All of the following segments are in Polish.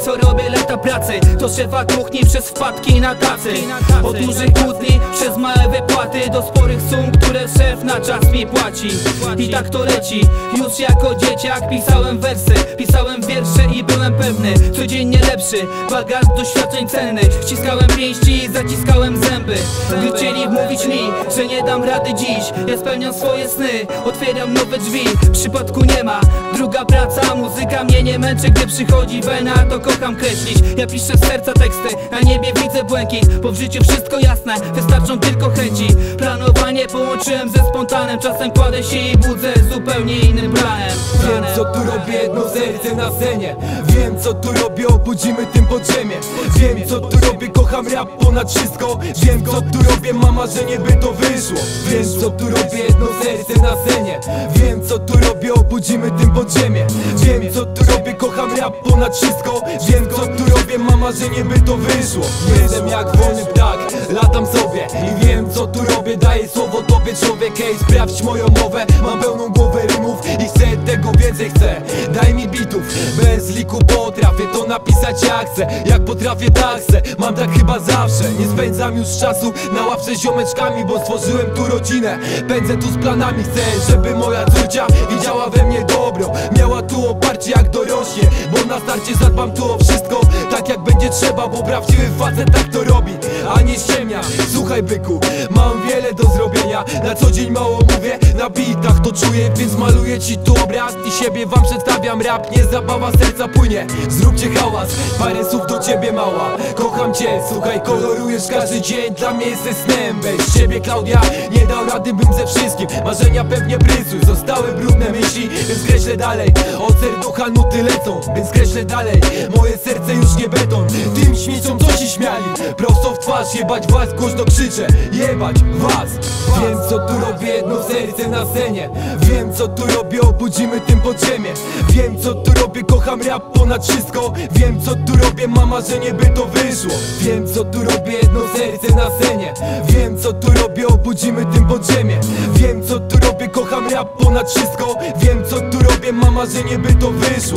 co robię, lata pracy. Do szefa kuchni przez wpadki na tacy, od dużych kłótni przez małe wypłaty, do sporych sum, które szef na czas mi płaci. I tak to leci. Już jako dzieciak pisałem wersy, pisałem wiersze i byłem pewny, codziennie lepszy. Bagaż doświadczeń cennych, ściskałem pięści i zaciskałem zęby. Gdy chcieli mówić mi, że nie dam rady dziś, ja spełniam swoje sny, otwieram nowe drzwi. Przypadku nie ma, druga praca, muzyka mnie nie męczy. Gdy przychodzi wena, to kocham kreślić. Ja piszę z serca teksty, na niebie widzę błękit, bo w życiu wszystko jasne, wystarczą tylko chęci. Planowanie połączyłem ze spontanem, czasem kładę się i budzę zupełnie innym planem. Wiem co tu robię, jedno serce na scenie. Wiem co tu robię, obudzimy tym podziemie. Wiem co tu robię, kocham rap ponad wszystko. Wiem co tu robię, mam marzenie by to wyszło. Wiem co tu robię, jedno serce na scenie. Wiem co tu robię, obudzimy tym podziemie. Wiem co tu robię, kocham rap ponad wszystko. Wiem co tu robię, mam marzenie by to wyszło. Jestem jak wolny ptak, latam sobie i wiem co tu robię, daję słowo tobie człowiek. Ej, sprawdź moją mowę, mam pełną głowę rymów i chcę tego więcej, chcę. Daj mi bitów, bez liku potrafię to napisać jak chcę. Jak potrafię tak chcę, mam tak chyba zawsze. Nie spędzam już czasu na ławce z ziomeczkami, bo stworzyłem tu rodzinę. Pędzę tu z planami, chcę, żeby moja córcia widziała we mnie dobro, miała tu oparcie jak dorośnie, bo na starcie zadbam tu o wszystko, tak jak będzie trzeba, bo prawdziwy facet tak to robi, a nie ściemnia. Słuchaj byku, mam wiele do zrobienia, na co dzień mało mówię, na bitach to czuję, więc maluję ci tu obraz i siebie wam przedstawiam. Rap nie zabawa, serca płynie, zróbcie hałas, parę słów do ciebie mała. Kocham cię, słuchaj, kolorujesz każdy dzień, dla mnie jesteś snem. Bez ciebie Klaudia nie dał rady bym ze wszystkim, marzenia pewnie prysły, zostały brudne myśli, więc kreślę dalej. Od serducha nuty lecą, więc kreślę dalej. Moje serce już nie beton, tym śmieciom co ci śmiali, prosto w twarz, jebać was, głośno krzyczę, jebać was. Wiem co tu robię, jedno serce na scenie. Wiem co tu robię, obudzimy tym podziemie. Wiem co tu robię, kocham rap ponad wszystko. Wiem co tu robię, mam marzenie by to wyszło. Wiem co tu robię, jedno serce na scenie. Wiem co tu robię, obudzimy tym podziemie. Wiem co tu robię, kocham rap ponad wszystko. Wiem co tu robię, mam marzenie by to wyszło.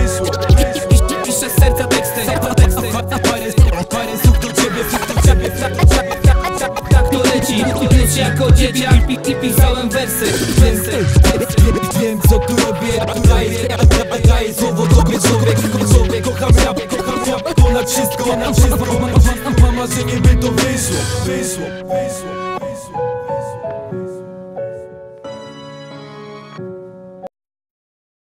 Piszę z serca teksty, parę słów do ciebie, tak to leci. Już jako dzieciak pisałem wersy. Wiem co tu robię, tu daję słowo tobie człowiek. Kocham rap ponad wszystko, mam marzenie by to wyszło.